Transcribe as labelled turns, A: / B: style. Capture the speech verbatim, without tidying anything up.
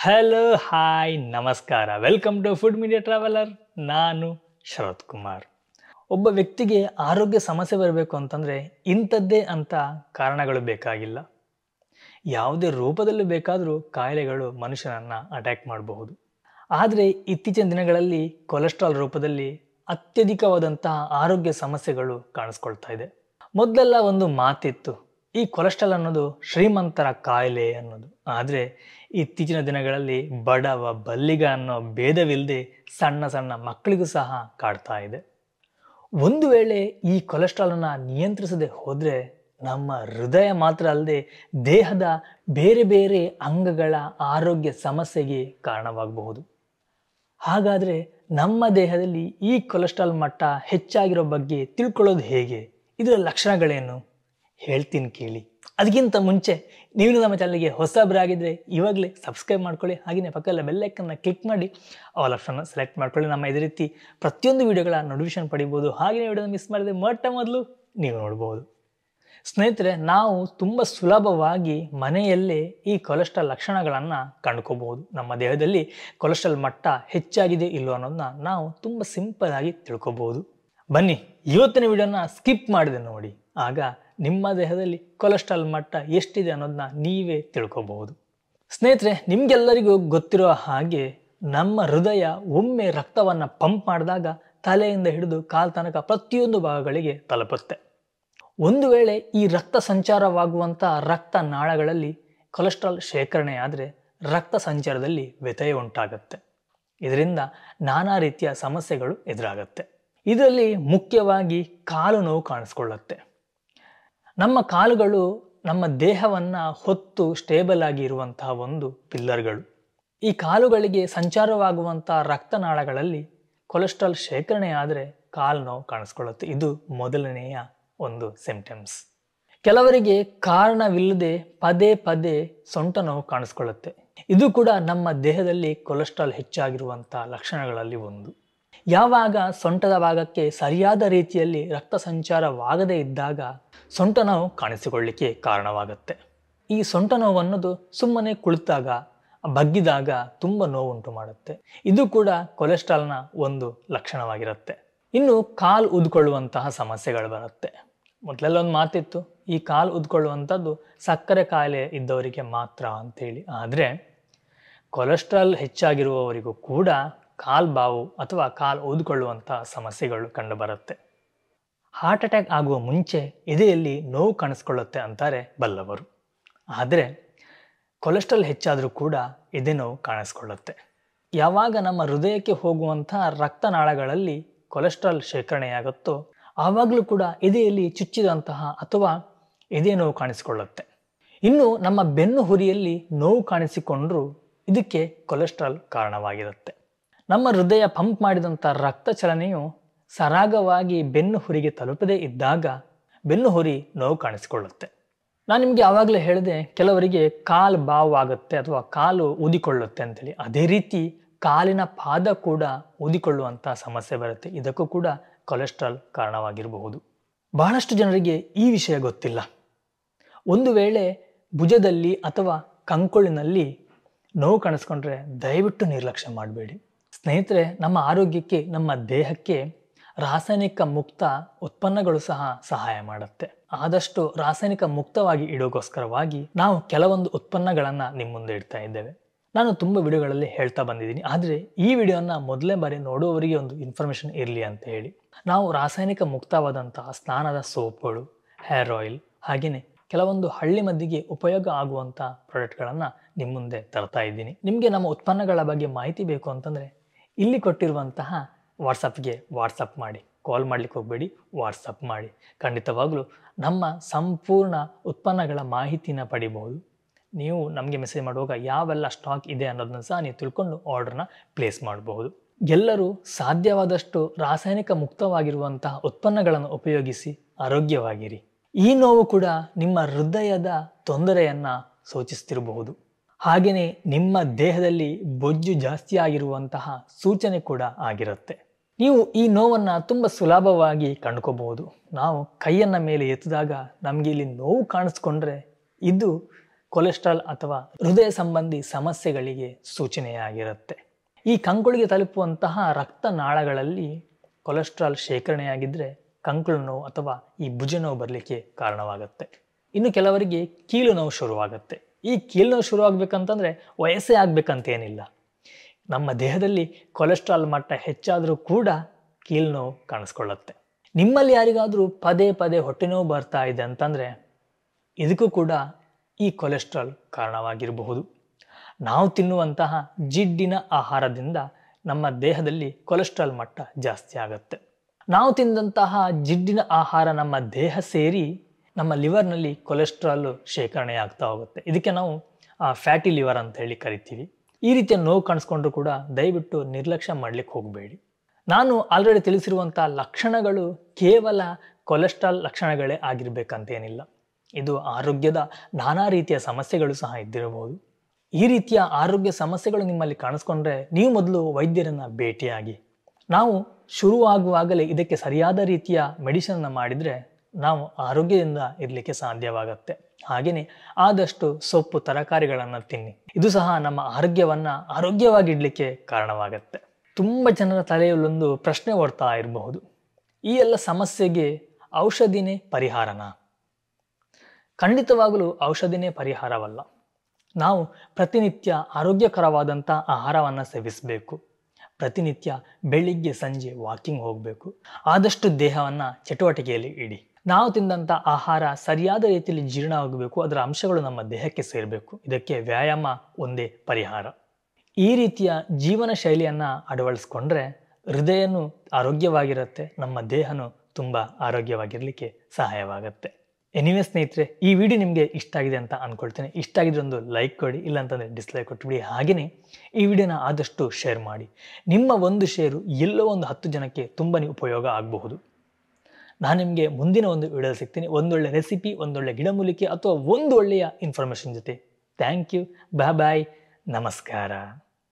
A: Hello hi ನಮಸ್ಕಾರ, welcome to food media traveller. ನಾನು ಶರತ್ ಕುಮಾರ್. ಒಬ್ಬ ವ್ಯಕ್ತಿಗೆ ಆರೋಗ್ಯ ಸಮಸ್ಯೆ ಬರಬೇಕು ಅಂತಂದರೆ ಇಂಥದ್ದೇ ಅಂತ ಕಾರಣಗಳು ಬೇಕಾಗಿಲ್ಲ. ಯಾವುದೇ ರೂಪದಲ್ಲಿ ಬೇಕಾದರೂ ಕಾಯಿಲೆಗಳು ಮನುಷ್ಯನನ್ನು ಅಟ್ಯಾಕ್ ಮಾಡಬಹುದು. ಆದರೆ ಇತ್ತೀಚಿನ ದಿನಗಳಲ್ಲಿ ಕೊಲೆಸ್ಟ್ರಾಲ್ ರೂಪದಲ್ಲಿ ಅತ್ಯಧಿಕವಾದಂತಹ ಆರೋಗ್ಯ ಸಮಸ್ಯೆಗಳು ಕಾಣಿಸ್ಕೊಳ್ತಾ ಇದೆ. ಮೊದಲೆಲ್ಲ ಒಂದು ಮಾತಿತ್ತು, ಈ ಕೊಲೆಸ್ಟ್ರಾಲ್ ಅನ್ನೋದು ಶ್ರೀಮಂತರ ಕಾಯಿಲೆ ಅನ್ನೋದು. ಆದರೆ ಇತ್ತೀಚಿನ ದಿನಗಳಲ್ಲಿ ಬಡವ ಬಲ್ಲಿಗ ಅನ್ನೋ ಭೇದವಿಲ್ಲದೆ ಸಣ್ಣ ಸಣ್ಣ ಮಕ್ಕಳಿಗೂ ಸಹ ಕಾಡ್ತಾ ಇದೆ. ಒಂದು ವೇಳೆ ಈ ಕೊಲೆಸ್ಟ್ರಾಲನ್ನು ನಿಯಂತ್ರಿಸದೆ ಹೋದರೆ ನಮ್ಮ ಹೃದಯ ಮಾತ್ರ ಅಲ್ಲದೆ ದೇಹದ ಬೇರೆ ಬೇರೆ ಅಂಗಗಳ ಆರೋಗ್ಯ ಸಮಸ್ಯೆಗೆ ಕಾರಣವಾಗಬಹುದು. ಹಾಗಾದರೆ ನಮ್ಮ ದೇಹದಲ್ಲಿ ಈ ಕೊಲೆಸ್ಟ್ರಾಲ್ ಮಟ್ಟ ಹೆಚ್ಚಾಗಿರೋ ಬಗ್ಗೆ ತಿಳ್ಕೊಳ್ಳೋದು ಹೇಗೆ? ಇದರ ಲಕ್ಷಣಗಳೇನು ಹೇಳ್ತೀನಿ ಕೇಳಿ. ಅದಕ್ಕಿಂತ ಮುಂಚೆ ನೀವು ನಮ್ಮ ಚಾನಲ್ಗೆ ಹೊಸಬರಾಗಿದ್ದರೆ ಇವಾಗಲೇ ಸಬ್ಸ್ಕ್ರೈಬ್ ಮಾಡ್ಕೊಳ್ಳಿ. ಹಾಗೆಯೇ ಪಕ್ಕದಲ್ಲಿ ಬೆಲ್ ಐಕನ್ನ ಕ್ಲಿಕ್ ಮಾಡಿ ಆಲ್ ಆಪ್ಷನ್ನ ಸೆಲೆಕ್ಟ್ ಮಾಡ್ಕೊಳ್ಳಿ. ನಮ್ಮ ಇದೇ ರೀತಿ ಪ್ರತಿಯೊಂದು ವಿಡಿಯೋಗಳ ನೋಟಿಫಿಕೇಶನ್ ಪಡಿಬೋದು. ಹಾಗೆಯೇ ವಿಡಿಯೋನ ಮಿಸ್ ಮಾಡಿದ್ರೆ ಮೊಟ್ಟ ಮೊದಲು ನೀವು ನೋಡ್ಬೋದು. ಸ್ನೇಹಿತರೆ, ನಾವು ತುಂಬ ಸುಲಭವಾಗಿ ಮನೆಯಲ್ಲೇ ಈ ಕೊಲೆಸ್ಟ್ರಾಲ್ ಲಕ್ಷಣಗಳನ್ನು ಕಂಡುಕೋಬಹುದು. ನಮ್ಮ ದೇಹದಲ್ಲಿ ಕೊಲೆಸ್ಟ್ರಾಲ್ ಮಟ್ಟ ಹೆಚ್ಚಾಗಿದೆ ಇಲ್ಲೋ ಅನ್ನೋದನ್ನ ನಾವು ತುಂಬ ಸಿಂಪಲ್ ಆಗಿ ತಿಳ್ಕೊಬಹುದು. ಬನ್ನಿ ಇವತ್ತಿನ ವಿಡಿಯೋನ ಸ್ಕಿಪ್ ಮಾಡಿದೆ ನೋಡಿ, ಆಗ ನಿಮ್ಮ ದೇಹದಲ್ಲಿ ಕೊಲೆಸ್ಟ್ರಾಲ್ ಮಟ್ಟ ಎಷ್ಟಿದೆ ಅನ್ನೋದನ್ನ ನೀವೇ ತಿಳ್ಕೊಬಹುದು. ಸ್ನೇಹಿತರೆ, ನಿಮಗೆಲ್ಲರಿಗೂ ಗೊತ್ತಿರೋ ಹಾಗೆ ನಮ್ಮ ಹೃದಯ ಒಮ್ಮೆ ರಕ್ತವನ್ನು ಪಂಪ್ ಮಾಡಿದಾಗ ತಲೆಯಿಂದ ಹಿಡಿದು ಕಾಲು ತನಕ ಪ್ರತಿಯೊಂದು ಭಾಗಗಳಿಗೆ ತಲುಪುತ್ತೆ. ಒಂದು ವೇಳೆ ಈ ರಕ್ತ ಸಂಚಾರವಾಗುವಂಥ ರಕ್ತ ನಾಳಗಳಲ್ಲಿ ಕೊಲೆಸ್ಟ್ರಾಲ್ ಶೇಖರಣೆ ಆದರೆ ರಕ್ತ ಸಂಚಾರದಲ್ಲಿ ವ್ಯತ್ಯಯ ಉಂಟಾಗುತ್ತೆ. ಇದರಿಂದ ನಾನಾ ರೀತಿಯ ಸಮಸ್ಯೆಗಳು ಎದುರಾಗುತ್ತೆ. ಇದರಲ್ಲಿ ಮುಖ್ಯವಾಗಿ ಕಾಲು ನೋವು ಕಾಣಿಸ್ಕೊಳ್ಳುತ್ತೆ. ನಮ್ಮ ಕಾಲುಗಳು ನಮ್ಮ ದೇಹವನ್ನು ಹೊತ್ತು ಸ್ಟೇಬಲ್ ಆಗಿ ಇರುವಂತಹ ಒಂದು ಪಿಲ್ಲರ್ಗಳು. ಈ ಕಾಲುಗಳಿಗೆ ಸಂಚಾರವಾಗುವಂಥ ರಕ್ತನಾಳಗಳಲ್ಲಿ ಕೊಲೆಸ್ಟ್ರಾಲ್ ಶೇಖರಣೆ ಆದರೆ ಕಾಲು ನೋವು ಕಾಣಿಸ್ಕೊಳ್ಳುತ್ತೆ. ಇದು ಮೊದಲನೆಯ ಒಂದು ಸಿಂಪ್ಟಮ್ಸ್. ಕೆಲವರಿಗೆ ಕಾರಣವಿಲ್ಲದೆ ಪದೇ ಪದೇ ಸೊಂಟ ನೋವು ಕಾಣಿಸ್ಕೊಳ್ಳುತ್ತೆ. ಇದು ಕೂಡ ನಮ್ಮ ದೇಹದಲ್ಲಿ ಕೊಲೆಸ್ಟ್ರಾಲ್ ಹೆಚ್ಚಾಗಿರುವಂಥ ಲಕ್ಷಣಗಳಲ್ಲಿ ಒಂದು. ಯಾವಾಗ ಸೊಂಟದ ಭಾಗಕ್ಕೆ ಸರಿಯಾದ ರೀತಿಯಲ್ಲಿ ರಕ್ತ ಸಂಚಾರವಾಗದೇ ಇದ್ದಾಗ ಸೊಂಟ ನೋವು ಕಾಣಿಸಿಕೊಳ್ಳಿಕ್ಕೆ ಕಾರಣವಾಗುತ್ತೆ. ಈ ಸೊಂಟ ನೋವು ಅನ್ನೋದು ಸುಮ್ಮನೆ ಕುಳಿತಾಗ ಬಗ್ಗಿದಾಗ ತುಂಬ ನೋವು ಉಂಟು ಮಾಡುತ್ತೆ. ಇದು ಕೂಡ ಕೊಲೆಸ್ಟ್ರಾಲ್ನ ಒಂದು ಲಕ್ಷಣವಾಗಿರುತ್ತೆ. ಇನ್ನು ಕಾಲು ಉದ್ಕೊಳ್ಳುವಂತಹ ಸಮಸ್ಯೆಗಳು ಬರುತ್ತೆ. ಮೊದಲೆಲ್ಲ ಒಂದು ಮಾತಿತ್ತು, ಈ ಕಾಲು ಉದ್ಕೊಳ್ಳುವಂಥದ್ದು ಸಕ್ಕರೆ ಕಾಯಿಲೆ ಇದ್ದವರಿಗೆ ಮಾತ್ರ ಅಂತೇಳಿ. ಆದರೆ ಕೊಲೆಸ್ಟ್ರಾಲ್ ಹೆಚ್ಚಾಗಿರುವವರಿಗೂ ಕೂಡ ಕಾಲು ಬಾವು ಅಥವಾ ಕಾಲು ಊದಿಕೊಳ್ಳುವಂಥ ಸಮಸ್ಯೆಗಳು ಕಂಡುಬರುತ್ತೆ. ಹಾರ್ಟ್ ಅಟ್ಯಾಕ್ ಆಗುವ ಮುಂಚೆ ಎದೆಯಲ್ಲಿ ನೋವು ಕಾಣಿಸ್ಕೊಳ್ಳುತ್ತೆ ಅಂತಾರೆ ಬಲ್ಲವರು. ಆದರೆ ಕೊಲೆಸ್ಟ್ರಾಲ್ ಹೆಚ್ಚಾದರೂ ಕೂಡ ಎದೆ ನೋವು ಕಾಣಿಸ್ಕೊಳ್ಳುತ್ತೆ. ಯಾವಾಗ ನಮ್ಮ ಹೃದಯಕ್ಕೆ ಹೋಗುವಂಥ ರಕ್ತನಾಳಗಳಲ್ಲಿ ಕೊಲೆಸ್ಟ್ರಾಲ್ ಶೇಖರಣೆಯಾಗುತ್ತೋ ಆವಾಗಲೂ ಕೂಡ ಎದೆಯಲ್ಲಿ ಚುಚ್ಚಿದಂತಹ ಅಥವಾ ಎದೆ ನೋವು ಕಾಣಿಸಿಕೊಳ್ಳುತ್ತೆ. ಇನ್ನು ನಮ್ಮ ಬೆನ್ನು ಹುರಿಯಲ್ಲಿ ನೋವು ಕಾಣಿಸಿಕೊಂಡ್ರೂ ಇದಕ್ಕೆ ಕೊಲೆಸ್ಟ್ರಾಲ್ ಕಾರಣವಾಗಿರುತ್ತೆ. ನಮ್ಮ ಹೃದಯ ಪಂಪ್ ಮಾಡಿದಂಥ ರಕ್ತ ಚಲನೆಯು ಸರಾಗವಾಗಿ ಬೆನ್ನು ಹುರಿಗೆ ತಲುಪದೇ ಇದ್ದಾಗ ಬೆನ್ನು ಹುರಿ ನೋವು ಕಾಣಿಸಿಕೊಳ್ಳುತ್ತೆ. ನಾನು ನಿಮಗೆ ಆವಾಗಲೇ ಹೇಳಿದೆ, ಕೆಲವರಿಗೆ ಕಾಲು ಬಾವು ಆಗುತ್ತೆ ಅಥವಾ ಕಾಲು ಊದಿಕೊಳ್ಳುತ್ತೆ ಅಂತೇಳಿ. ಅದೇ ರೀತಿ ಕಾಲಿನ ಪಾದ ಕೂಡ ಊದಿಕೊಳ್ಳುವಂಥ ಸಮಸ್ಯೆ ಬರುತ್ತೆ. ಇದಕ್ಕೂ ಕೂಡ ಕೊಲೆಸ್ಟ್ರಾಲ್ ಕಾರಣವಾಗಿರಬಹುದು. ಬಹಳಷ್ಟು ಜನರಿಗೆ ಈ ವಿಷಯ ಗೊತ್ತಿಲ್ಲ. ಒಂದು ವೇಳೆ ಭುಜದಲ್ಲಿ ಅಥವಾ ಕಂಕುಳಿನಲ್ಲಿ ನೋವು ಕಾಣಿಸ್ಕೊಂಡ್ರೆ ದಯವಿಟ್ಟು ನಿರ್ಲಕ್ಷ್ಯ ಮಾಡಬೇಡಿ. ಸ್ನೇಹಿತರೆ, ನಮ್ಮ ಆರೋಗ್ಯಕ್ಕೆ ನಮ್ಮ ದೇಹಕ್ಕೆ ರಾಸಾಯನಿಕ ಮುಕ್ತ ಉತ್ಪನ್ನಗಳು ಸಹ ಸಹಾಯ ಮಾಡುತ್ತೆ. ಆದಷ್ಟು ರಾಸಾಯನಿಕ ಮುಕ್ತವಾಗಿ ಇಡೋಗೋಸ್ಕರವಾಗಿ ನಾವು ಕೆಲವೊಂದು ಉತ್ಪನ್ನಗಳನ್ನು ನಿಮ್ಮ ಮುಂದೆ ಇಡ್ತಾ ಇದ್ದೇವೆ. ನಾನು ತುಂಬ ವಿಡಿಯೋಗಳಲ್ಲಿ ಹೇಳ್ತಾ ಬಂದಿದ್ದೀನಿ, ಆದರೆ ಈ ವಿಡಿಯೋನ ಮೊದಲನೇ ಬಾರಿ ನೋಡುವವರಿಗೆ ಒಂದು ಇನ್ಫಾರ್ಮೇಷನ್ ಇರಲಿ ಅಂತ ಹೇಳಿ ನಾವು ರಾಸಾಯನಿಕ ಮುಕ್ತವಾದಂತಹ ಸ್ನಾನದ ಸೋಪ್ಗಳು, ಹೇರ್ ಆಯಿಲ್, ಹಾಗೆಯೇ ಕೆಲವೊಂದು ಹಳ್ಳಿ ಮದ್ದಿಗೆ ಉಪಯೋಗ ಆಗುವಂಥ ಪ್ರಾಡಕ್ಟ್ಗಳನ್ನು ನಿಮ್ಮ ಮುಂದೆ ತರ್ತಾ ಇದ್ದೀನಿ. ನಿಮಗೆ ನಮ್ಮ ಉತ್ಪನ್ನಗಳ ಬಗ್ಗೆ ಮಾಹಿತಿ ಬೇಕು ಅಂತಂದರೆ ಇಲ್ಲಿ ಕೊಟ್ಟಿರುವಂತಹ ವಾಟ್ಸಪ್ಗೆ ವಾಟ್ಸಪ್ ಮಾಡಿ. ಕಾಲ್ ಮಾಡಲಿಕ್ಕೆ ಹೋಗಬೇಡಿ, ವಾಟ್ಸಪ್ ಮಾಡಿ. ಖಂಡಿತವಾಗಲೂ ನಮ್ಮ ಸಂಪೂರ್ಣ ಉತ್ಪನ್ನಗಳ ಮಾಹಿತಿನ ಪಡಿಬಹುದು. ನೀವು ನಮಗೆ ಮೆಸೇಜ್ ಮಾಡುವಾಗ ಯಾವೆಲ್ಲ ಸ್ಟಾಕ್ ಇದೆ ಅನ್ನೋದನ್ನ ಸಹ ನೀವು ತಿಳ್ಕೊಂಡು ಆರ್ಡ್ರನ್ನ ಪ್ಲೇಸ್ ಮಾಡಬಹುದು. ಎಲ್ಲರೂ ಸಾಧ್ಯವಾದಷ್ಟು ರಾಸಾಯನಿಕ ಮುಕ್ತವಾಗಿರುವಂತಹ ಉತ್ಪನ್ನಗಳನ್ನು ಉಪಯೋಗಿಸಿ ಆರೋಗ್ಯವಾಗಿರಿ. ಈ ನೋವು ಕೂಡ ನಿಮ್ಮ ಹೃದಯದ ತೊಂದರೆಯನ್ನು ಸೂಚಿಸ್ತಿರಬಹುದು. ಹಾಗೆಯೇ ನಿಮ್ಮ ದೇಹದಲ್ಲಿ ಬೊಜ್ಜು ಜಾಸ್ತಿ ಆಗಿರುವಂತಹ ಸೂಚನೆ ಕೂಡ ಆಗಿರುತ್ತೆ. ನೀವು ಈ ನೋವನ್ನು ತುಂಬ ಸುಲಭವಾಗಿ ಕಂಡುಕೋಬಹುದು. ನಾವು ಕೈಯನ್ನು ಮೇಲೆ ಎತ್ತಿದಾಗ ನಮಗೆ ಇಲ್ಲಿ ನೋವು ಕಾಣಿಸ್ಕೊಂಡ್ರೆ ಇದು ಕೊಲೆಸ್ಟ್ರಾಲ್ ಅಥವಾ ಹೃದಯ ಸಂಬಂಧಿ ಸಮಸ್ಯೆಗಳಿಗೆ ಸೂಚನೆಯಾಗಿರುತ್ತೆ. ಈ ಕಂಕುಳಿಗೆ ತಲುಪುವಂತಹ ರಕ್ತನಾಳಗಳಲ್ಲಿ ಕೊಲೆಸ್ಟ್ರಾಲ್ ಶೇಖರಣೆಯಾಗಿದ್ದರೆ ಕಂಕುಳು ನೋವು ಅಥವಾ ಈ ಭುಜ ನೋವು ಬರಲಿಕ್ಕೆ ಕಾರಣವಾಗುತ್ತೆ. ಇನ್ನು ಕೆಲವರಿಗೆ ಕೀಲು ನೋವು ಶುರುವಾಗುತ್ತೆ. ಈ ಕೀಲು ನೋವು ಶುರುವಾಗಬೇಕಂತಂದರೆ ವಯಸ್ಸೇ ಆಗಬೇಕಂತೇನಿಲ್ಲ. ನಮ್ಮ ದೇಹದಲ್ಲಿ ಕೊಲೆಸ್ಟ್ರಾಲ್ ಮಟ್ಟ ಹೆಚ್ಚಾದರೂ ಕೂಡ ಕೀಲು ನೋವು ಕಾಣಿಸ್ಕೊಳ್ಳುತ್ತೆ. ನಿಮ್ಮಲ್ಲಿ ಯಾರಿಗಾದರೂ ಪದೇ ಪದೇ ಹೊಟ್ಟೆ ನೋವು ಬರ್ತಾ ಇದೆ ಅಂತಂದರೆ ಇದಕ್ಕೂ ಕೂಡ ಈ ಕೊಲೆಸ್ಟ್ರಾಲ್ ಕಾರಣವಾಗಿರಬಹುದು. ನಾವು ತಿನ್ನುವಂತಹ ಜಿಡ್ಡಿನ ಆಹಾರದಿಂದ ನಮ್ಮ ದೇಹದಲ್ಲಿ ಕೊಲೆಸ್ಟ್ರಾಲ್ ಮಟ್ಟ ಜಾಸ್ತಿ ಆಗುತ್ತೆ. ನಾವು ತಿಂದಂತಹ ಜಿಡ್ಡಿನ ಆಹಾರ ನಮ್ಮ ದೇಹ ಸೇರಿ ನಮ್ಮ ಲಿವರ್ನಲ್ಲಿ ಕೊಲೆಸ್ಟ್ರಾಲ್ ಶೇಖರಣೆ ಆಗ್ತಾ ಹೋಗುತ್ತೆ. ಇದಕ್ಕೆ ನಾವು ಫ್ಯಾಟಿ ಲಿವರ್ ಅಂತ ಹೇಳಿ ಕರಿತೀವಿ. ಈ ರೀತಿಯ ನೋವು ಕಾಣಿಸ್ಕೊಂಡ್ರೂ ಕೂಡ ದಯವಿಟ್ಟು ನಿರ್ಲಕ್ಷ್ಯ ಮಾಡಲಿಕ್ಕೆ ಹೋಗಬೇಡಿ. ನಾನು ಆಲ್ರೆಡಿ ತಿಳಿಸಿರುವಂಥ ಲಕ್ಷಣಗಳು ಕೇವಲ ಕೊಲೆಸ್ಟ್ರಾಲ್ ಲಕ್ಷಣಗಳೇ ಆಗಿರಬೇಕಂತೇನಿಲ್ಲ. ಇದು ಆರೋಗ್ಯದ ನಾನಾ ರೀತಿಯ ಸಮಸ್ಯೆಗಳು ಸಹ ಇದ್ದಿರಬಹುದು. ಈ ರೀತಿಯ ಆರೋಗ್ಯ ಸಮಸ್ಯೆಗಳು ನಿಮ್ಮಲ್ಲಿ ಕಾಣಿಸ್ಕೊಂಡ್ರೆ ನೀವು ಮೊದಲು ವೈದ್ಯರನ್ನು ಭೇಟಿಯಾಗಿ. ನಾವು ಶುರುವಾಗುವಾಗಲೇ ಇದಕ್ಕೆ ಸರಿಯಾದ ರೀತಿಯ ಮೆಡಿಸಿನನ್ನು ಮಾಡಿದರೆ ನಾವು ಆರೋಗ್ಯದಿಂದ ಇರಲಿಕ್ಕೆ ಸಾಧ್ಯವಾಗುತ್ತೆ. ಹಾಗೆಯೇ ಆದಷ್ಟು ಸೊಪ್ಪು ತರಕಾರಿಗಳನ್ನು ತಿನ್ನಿ. ಇದು ಸಹ ನಮ್ಮ ಆರೋಗ್ಯವನ್ನು ಆರೋಗ್ಯವಾಗಿಡಲಿಕ್ಕೆ ಕಾರಣವಾಗುತ್ತೆ. ತುಂಬ ಜನರ ತಲೆಯಲ್ಲೊಂದು ಪ್ರಶ್ನೆ ಓಡ್ತಾ ಇರಬಹುದು, ಈ ಎಲ್ಲ ಸಮಸ್ಯೆಗೆ ಔಷಧಿನೇ ಪರಿಹಾರನಾ? ಖಂಡಿತವಾಗಲೂ ಔಷಧಿನೇ ಪರಿಹಾರವಲ್ಲ. ನಾವು ಪ್ರತಿನಿತ್ಯ ಆರೋಗ್ಯಕರವಾದಂಥ ಆಹಾರವನ್ನು ಸೇವಿಸಬೇಕು. ಪ್ರತಿನಿತ್ಯ ಬೆಳಿಗ್ಗೆ ಸಂಜೆ ವಾಕಿಂಗ್ ಹೋಗಬೇಕು. ಆದಷ್ಟು ದೇಹವನ್ನು ಚಟುವಟಿಕೆಯಲ್ಲಿ ಇಡಿ. ನಾವು ತಿಂದಂಥ ಆಹಾರ ಸರಿಯಾದ ರೀತಿಯಲ್ಲಿ ಜೀರ್ಣ ಆಗಬೇಕು. ಅದರ ಅಂಶಗಳು ನಮ್ಮ ದೇಹಕ್ಕೆ ಸೇರಬೇಕು. ಇದಕ್ಕೆ ವ್ಯಾಯಾಮ ಒಂದೇ ಪರಿಹಾರ. ಈ ರೀತಿಯ ಜೀವನ ಶೈಲಿಯನ್ನು ಅಳವಡಿಸ್ಕೊಂಡ್ರೆ ಹೃದಯನೂ ಆರೋಗ್ಯವಾಗಿರುತ್ತೆ, ನಮ್ಮ ದೇಹನೂ ತುಂಬ ಆರೋಗ್ಯವಾಗಿರಲಿಕ್ಕೆ ಸಹಾಯವಾಗುತ್ತೆ. ಎನಿವೆ ಸ್ನೇಹಿತರೆ, ಈ ವಿಡಿಯೋ ನಿಮಗೆ ಇಷ್ಟ ಆಗಿದೆ ಅಂತ ಅಂದ್ಕೊಳ್ತೇನೆ. ಇಷ್ಟ ಆಗಿದ್ರೆ ಒಂದು ಲೈಕ್ ಕೊಡಿ, ಇಲ್ಲಾಂತಂದರೆ ಡಿಸ್ಲೈಕ್ ಕೊಟ್ಬಿಡಿ. ಹಾಗೆಯೇ ಈ ವಿಡಿಯೋನ ಆದಷ್ಟು ಶೇರ್ ಮಾಡಿ. ನಿಮ್ಮ ಒಂದು ಶೇರು ಎಲ್ಲೋ ಒಂದು ಹತ್ತು ಜನಕ್ಕೆ ತುಂಬಾ ಉಪಯೋಗ ಆಗಬಹುದು. ನಾನು ನಿಮಗೆ ಮುಂದಿನ ಒಂದು ವಿಡಿಯೋ ಸಿಗ್ತೀನಿ, ಒಂದೊಳ್ಳೆ ರೆಸಿಪಿ, ಒಂದೊಳ್ಳೆ ಗಿಡಮೂಲಿಕೆ ಅಥವಾ ಒಂದು ಒಳ್ಳೆಯ ಇನ್ಫಾರ್ಮೇಷನ್ ಜೊತೆ. Thank you. Bye bye. ನಮಸ್ಕಾರ.